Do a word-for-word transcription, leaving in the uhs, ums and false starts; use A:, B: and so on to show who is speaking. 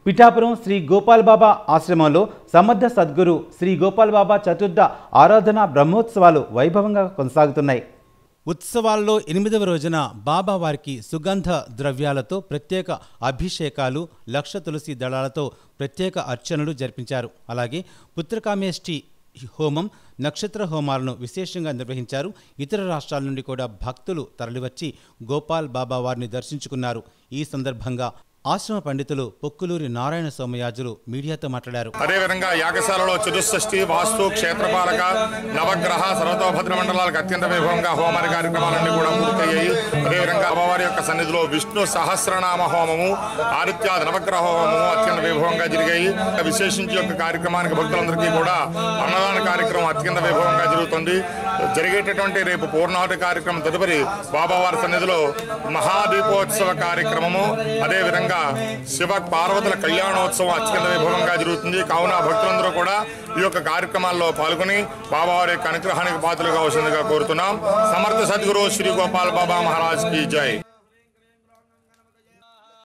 A: పిఠాపురం శ్రీ గోపాల్ బాబా ఆశ్రమంలో సమర్థ సద్గురు శ్రీ గోపాల్ బాబా చతుర్థ ఆరాధన బ్రహ్మోత్సవాలు వైభవంగా కొనసాగుతున్నాయి. ఉత్సవాల్లో ఎనిమిదవ రోజున బాబా వారికి సుగంధ ద్రవ్యాలతో ప్రత్యేక అభిషేకాలు, లక్ష తులసి దళాలతో ప్రత్యేక అర్చనలు జరిపించారు. అలాగే పుత్రకామేష్టి హోమం, నక్షత్ర హోమాలను విశేషంగా నిర్వహించారు. ఇతర రాష్ట్రాల నుండి కూడా భక్తులు తరలివచ్చి గోపాల్ బాబా వారిని దర్శించుకున్నారు. ఈ సందర్భంగా ఆశ్రమ పండితులు పొక్కులూరి నారాయణ సోమయాజులు మీడియాతో మాట్లాడారు.
B: అదేవిధంగా యాగశాలలో చతుషష్ఠి, వాస్తు, క్షేత్రపాలక, నవగ్రహ, సర్వతోభద్ర మండలాలకు అత్యంత వైభవంగా హోమాది కార్యక్రమాలన్నీ కూడా పూర్తయ్యాయి. అదేవిధంగా అమ్మవారి యొక్క సన్నిధిలో విష్ణు సహస్రనామ హోమము, ఆదిత్యాది నవగ్రహ హోమము అత్యంత వైభవంగా జరిగాయి. విశేషించి యొక్క కార్యక్రమానికి భక్తులందరికీ కూడా అన్నదాన కార్యక్రమం అత్యంత వైభవంగా జరుగుతుంది. జరిగేటటువంటి రేపు పూర్ణాహుతి కార్యక్రమం తదుపరి బాబావారి సన్నిధిలో మహాదీపోత్సవ కార్యక్రమము, అదేవిధంగా శివ పార్వతుల కళ్యాణోత్సవం అత్యంత వైభవంగా జరుగుతుంది. కావున భక్తులందరూ కూడా ఈ యొక్క కార్యక్రమాల్లో పాల్గొని బాబావారి యొక్క అనుగ్రహానికి పాత్రలుగా వస్తుందిగా కోరుతున్నాం. సమర్థ సద్గురు శ్రీ గోపాల్ బాబా మహారాజ్ కి జై.